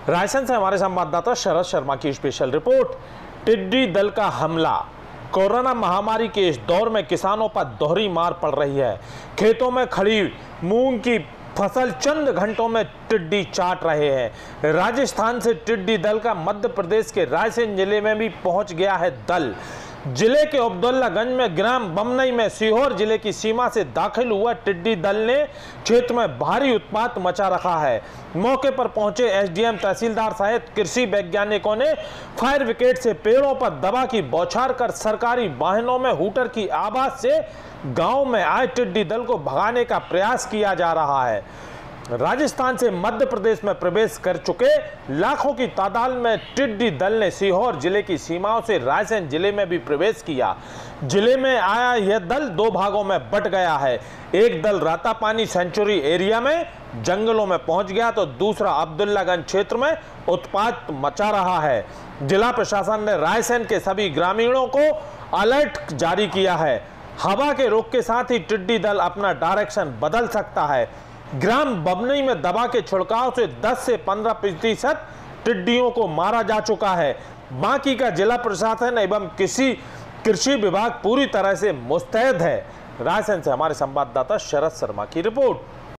रायसेन से हमारे संवाददाता शरद शर्मा की स्पेशल रिपोर्ट। टिड्डी दल का हमला। कोरोना महामारी के इस दौर में किसानों पर दोहरी मार पड़ रही है। खेतों में खड़ी मूंग की फसल चंद घंटों में टिड्डी चाट रहे हैं। राजस्थान से टिड्डी दल का मध्य प्रदेश के रायसेन जिले में भी पहुंच गया है दल। जिले के अब्दुल्लागंज में ग्राम बमनई में सीहोर जिले की सीमा से दाखिल हुआ टिड्डी दल ने क्षेत्र में भारी उत्पात मचा रखा है। मौके पर पहुंचे एसडीएम तहसीलदार सहित कृषि वैज्ञानिकों ने फायर ब्रिगेड से पेड़ों पर दवा की बौछार कर सरकारी वाहनों में हूटर की आवाज से गांव में आए टिड्डी दल को भगाने का प्रयास किया जा रहा है। राजस्थान से मध्य प्रदेश में प्रवेश कर चुके लाखों की तादाद में टिड्डी दल ने सीहोर जिले की सीमाओं से रायसेन जिले में भी प्रवेश किया। जिले में आया यह दल दो भागों में बट गया है। एक दल रातापानी सेंचुरी एरिया में जंगलों में पहुंच गया तो दूसरा अब्दुल्लागंज क्षेत्र में उत्पात मचा रहा है। जिला प्रशासन ने रायसेन के सभी ग्रामीणों को अलर्ट जारी किया है। हवा के रुख के साथ ही टिड्डी दल अपना डायरेक्शन बदल सकता है। ग्राम बमनई में दवा के छिड़काव से 10 से 15% टिड्डियों को मारा जा चुका है। बाकी का जिला प्रशासन एवं कृषि विभाग पूरी तरह से मुस्तैद है। रायसेन से हमारे संवाददाता शरद शर्मा की रिपोर्ट।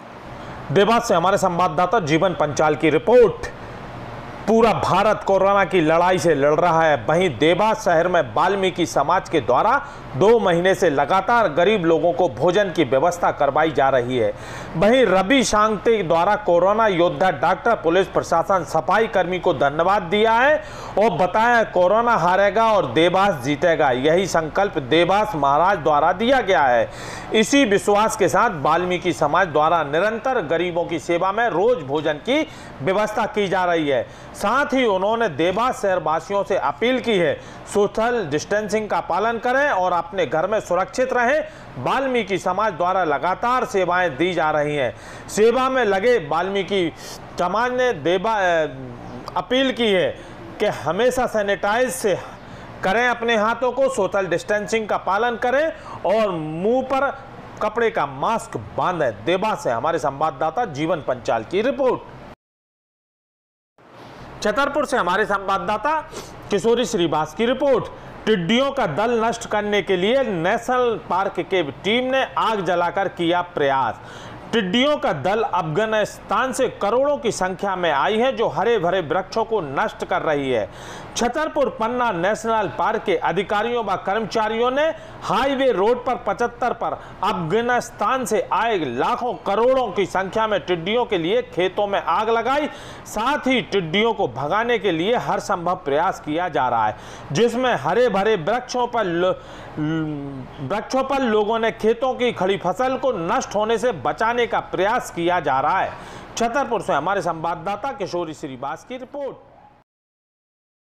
देवास से हमारे संवाददाता जीवन पंचाल की रिपोर्ट। पूरा भारत कोरोना की लड़ाई से लड़ रहा है। वहीं देवास शहर में वाल्मीकि समाज के द्वारा 2 महीने से लगातार गरीब लोगों को भोजन की व्यवस्था करवाई जा रही है। वहीं रवि शांति द्वारा कोरोना योद्धा डॉक्टर, पुलिस प्रशासन, सफाई कर्मी को धन्यवाद दिया है और बताया कोरोना हारेगा और देवास जीतेगा। यही संकल्प देवास महाराज द्वारा दिया गया है। इसी विश्वास के साथ वाल्मीकि समाज द्वारा निरंतर गरीबों की सेवा में रोज भोजन की व्यवस्था की जा रही है। साथ ही उन्होंने देवास शहर वासियों से अपील की है, सोशल डिस्टेंसिंग का पालन करें और अपने घर में सुरक्षित रहें। वाल्मीकि समाज द्वारा लगातार सेवाएं दी जा रही हैं। सेवा में लगे वाल्मीकि समाज ने अपील की है कि हमेशा सैनिटाइज से करें अपने हाथों को, सोशल डिस्टेंसिंग का पालन करें और मुंह पर कपड़े का मास्क बांधें। देवास से हमारे संवाददाता जीवन पंचाल की रिपोर्ट। छतरपुर से हमारे संवाददाता किशोरी श्रीवास की रिपोर्ट। टिड्डियों का दल नष्ट करने के लिए नेशनल पार्क के टीम ने आग जलाकर किया प्रयास। टिड्डियों का दल अफगानिस्तान से करोड़ों की संख्या में आई है जो हरे भरे वृक्षों को नष्ट कर रही है। छतरपुर पन्ना नेशनल पार्क के अधिकारियों व कर्मचारियों ने हाईवे रोड पर 75 पर अफगानिस्तान से आए लाखों करोड़ों की संख्या में टिड्डियों के लिए खेतों में आग लगाई। साथ ही टिड्डियों को भगाने के लिए हर संभव प्रयास किया जा रहा है, जिसमें हरे भरे वृक्षों पर लोगों ने खेतों की खड़ी फसल को नष्ट होने से बचाने का प्रयास किया जा रहा है। छतरपुर से हमारे संवाददाता किशोरी श्रीवास की रिपोर्ट।